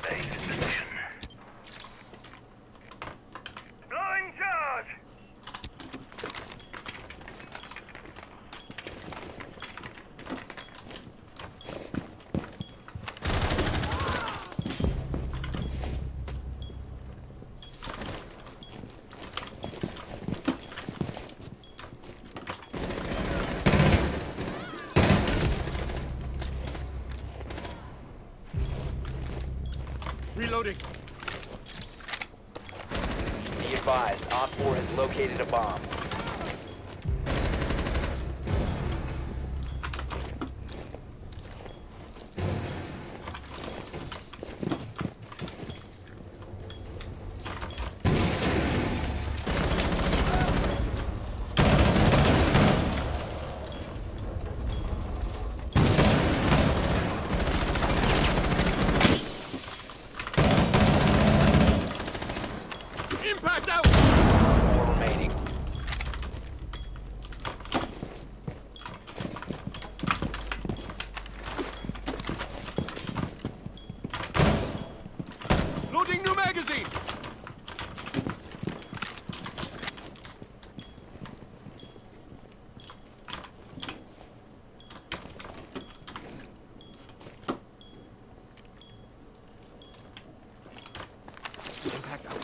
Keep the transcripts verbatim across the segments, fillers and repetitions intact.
base in position. Blowing charge! Reloading. Be advised, Op four has located a bomb. Impact out! Four remaining. Loading new magazine! Impact out.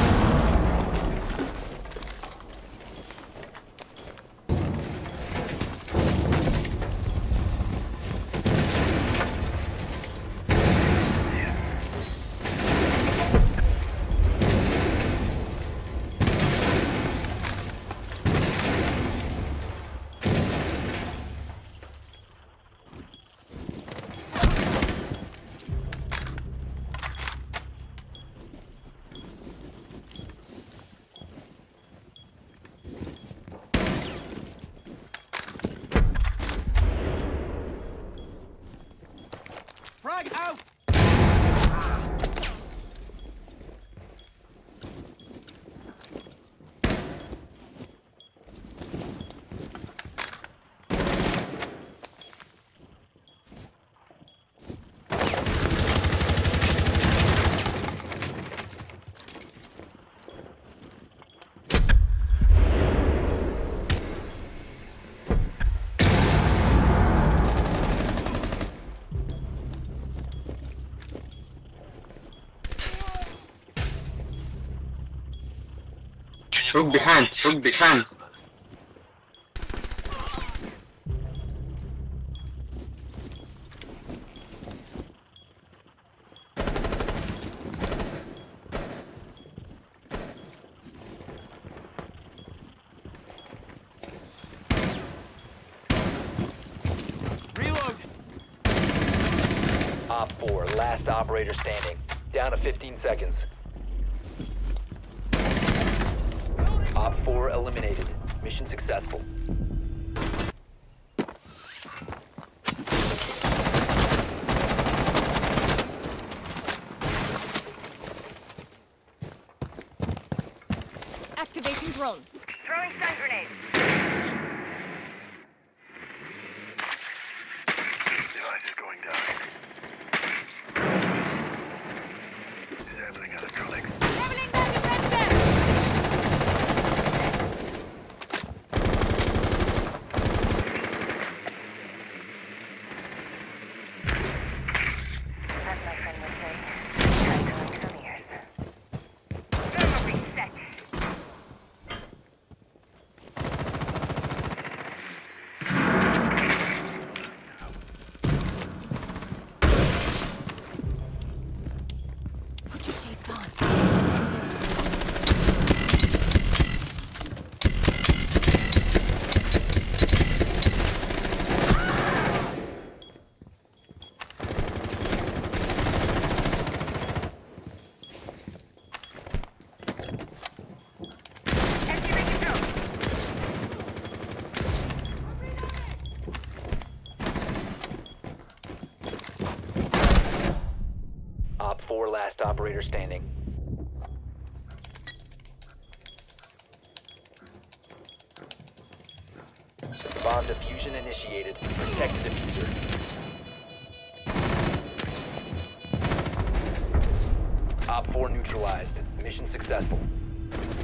Frag out! Look behind, look behind. Reload! Op four, last operator standing. Down to fifteen seconds. Op four eliminated. Mission successful. Activating drone. Throwing stun grenade. Device is going down. Disabling electronics. Leveling back defensive! As my friend would say, time to lick some ears. Thermal reset. Put your shades on. Activating drone. Op four, last operator standing. Bomb diffusion initiated. Protect the diffuser. Op four neutralized. Mission successful.